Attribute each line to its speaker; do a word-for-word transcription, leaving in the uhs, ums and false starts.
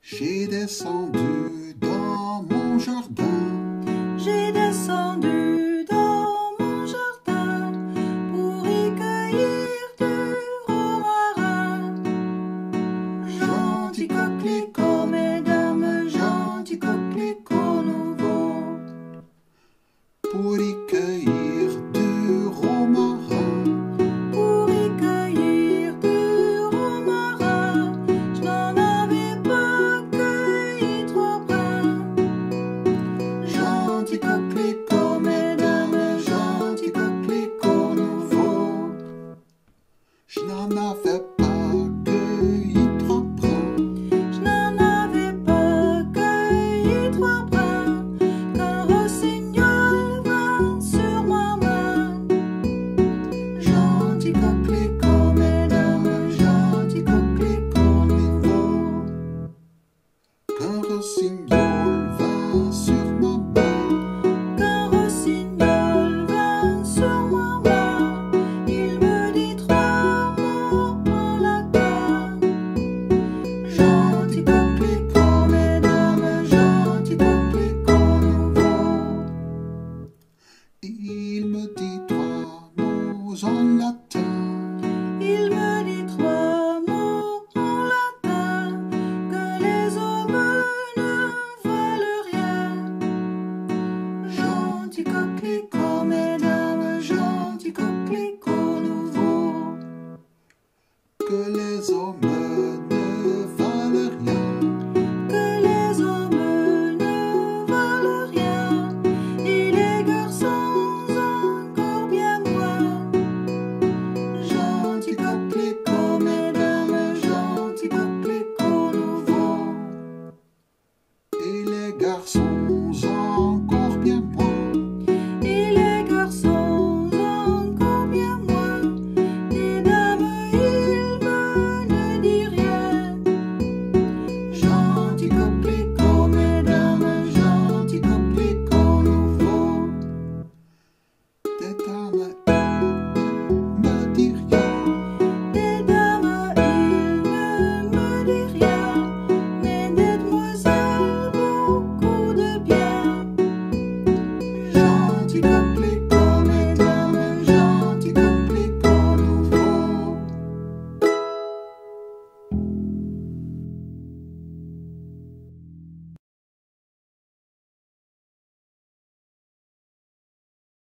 Speaker 1: J'ai descendu dans mon jardin.
Speaker 2: J'ai descendu dans mon jardin pour y cueillir du romarin. Gentil coquelicot, mesdames, gentil coquelicot nouveau.
Speaker 1: Pour y cueillir du romarin.
Speaker 2: Pour y cueillir du romarin, je n'en avais pas cueilli trois brins. Gentil coquelicot, mesdames, gentil coquelicot nouveau.
Speaker 1: Je n'en avais pas cueilli trois brins.
Speaker 2: Je n'en avais pas cueilli trois brins, qu'un rossignol vint sur ma main. Gentil coquelicot, mesdames, gentil coquelicot nouveau.
Speaker 1: Qu'un rossignol vint sur ma main.
Speaker 2: Qu'un rossignol vint sur ma main, il me dit trois mots en latin. Gentil coquelicot, mesdames, gentil coquelicot nouveau.
Speaker 1: Il me dit trois mots en latin.